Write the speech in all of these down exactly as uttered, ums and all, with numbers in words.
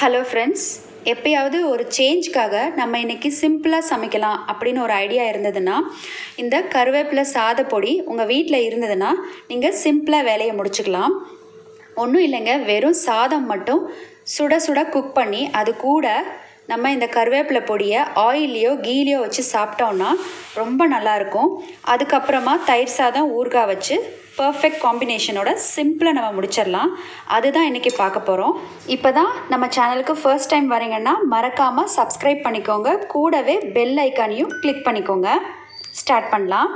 Hello friends, எப்பயாவது ஒரு சேஞ்சுக்காக நம்ம இன்றைக்கி சிம்பிளாக சமைக்கலாம் அப்படின்னு ஒரு ஐடியா இருந்ததுன்னா, இந்த கருவேப்பிலை சாதப்பொடி உங்கள் வீட்டில் இருந்ததுன்னா நீங்கள் சிம்பிளாக வேலையை முடிச்சுக்கலாம். ஒன்றும் இல்லைங்க, வெறும் சாதம் மட்டும் சுட சுட குக் பண்ணி அது கூட நம்ம இந்த கருவேப்பிலை பொடியை ஆயிலையோ கீலையோ வச்சு சாப்பிட்டோன்னா ரொம்ப நல்லாயிருக்கும். அதுக்கப்புறமா தயிர் சாதம் ஊறுகாய் வச்சு பர்ஃபெக்ட் காம்பினேஷனோட சிம்பிளாக நம்ம முடிச்சிடலாம். அதுதான் இன்றைக்கி பார்க்க போகிறோம். இப்போ தான் நம்ம சேனலுக்கு ஃபர்ஸ்ட் டைம் வரீங்கன்னா மறக்காமல் சப்ஸ்கிரைப் பண்ணிக்கோங்க. கூடவே பெல் ஐக்கானையும் கிளிக் பண்ணிக்கோங்க. ஸ்டார்ட் பண்ணலாம்.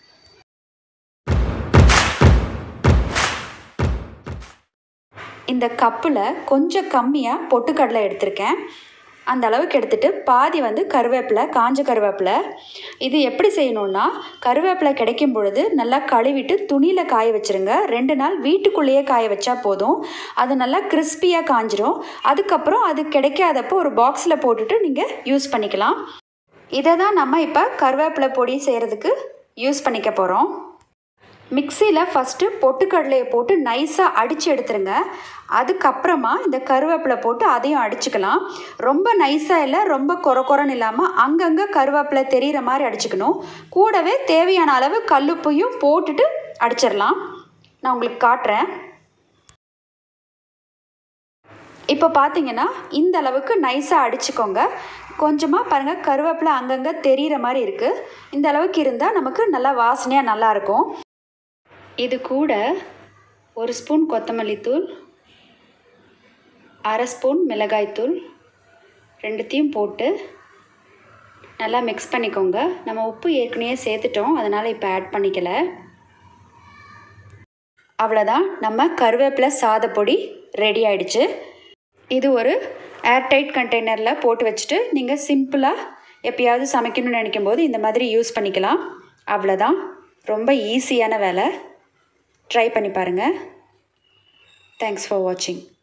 இந்த கப்பில் கொஞ்சம் கம்மியாக பொட்டுக்கடலை எடுத்திருக்கேன். அந்த அளவுக்கு எடுத்துகிட்டு பாதி வந்து கருவேப்பிலை, காஞ்ச கருவேப்பிலை. இது எப்படி செய்யணுன்னா, கருவேப்பிலை கிடைக்கும் பொழுது நல்லா கழுவிட்டு துணியில் காய வச்சுருங்க. ரெண்டு நாள் வீட்டுக்குள்ளேயே காய வச்சா போதும். அது நல்லா கிறிஸ்பியாக காஞ்சிரும். அதுக்கப்புறம் அது கிடைக்காதப்போ ஒரு பாக்ஸில் போட்டுட்டு நீங்கள் யூஸ் பண்ணிக்கலாம். இதை தான் நம்ம இப்போ கருவேப்பிலை பொடி செய்கிறதுக்கு யூஸ் பண்ணிக்க போகிறோம். மிக்சியில் ஃபஸ்ட்டு பொட்டுக்கடலையை போட்டு நைஸாக அடித்து எடுத்துருங்க. அதுக்கப்புறமா இந்த கருவேப்பிலை போட்டு அதையும் அடிச்சுக்கலாம். ரொம்ப நைஸாக இல்லை, ரொம்ப கொர கொரன்னு இல்லாமல் அங்கங்கே கருவேப்பிலை தெரிகிற மாதிரி அடிச்சுக்கணும். கூடவே தேவையான அளவு கல்லுப்பையும் போட்டுட்டு அடிச்சிடலாம். நான் உங்களுக்கு காட்டுறேன். இப்போ பார்த்தீங்கன்னா இந்த அளவுக்கு நைஸாக அடிச்சுக்கோங்க. கொஞ்சமாக பாருங்கள், கருவேப்பிலை அங்கங்கே தெரிகிற மாதிரி இருக்குது. இந்த அளவுக்கு இருந்தால் நமக்கு நல்லா வாசனையாக நல்லாயிருக்கும். இது கூட ஒரு ஸ்பூன் கொத்தமல்லி தூள், அரை ஸ்பூன் மிளகாய்த்தூள் ரெண்டுத்தையும் போட்டு நல்லா மிக்ஸ் பண்ணிக்கோங்க. நம்ம உப்பு ஏற்கனவே சேர்த்துட்டோம், அதனால் இப்போ ஆட் பண்ணிக்கல. அவ்வளோதான், நம்ம கருவேப்பிலை சாதப்பொடி ரெடி ஆகிடுச்சு. இது ஒரு ஏர்டைட் கண்டெய்னரில் போட்டு வச்சுட்டு நீங்கள் சிம்பிளாக எப்பயாவது சமைக்கணும்னு நினைக்கும் போது இந்த மாதிரி யூஸ் பண்ணிக்கலாம். அவ்வளோதான், ரொம்ப ஈஸியான வேலை. ட்ரை பண்ணி பாருங்கள். தேங்க்ஸ் ஃபார் வாட்சிங்.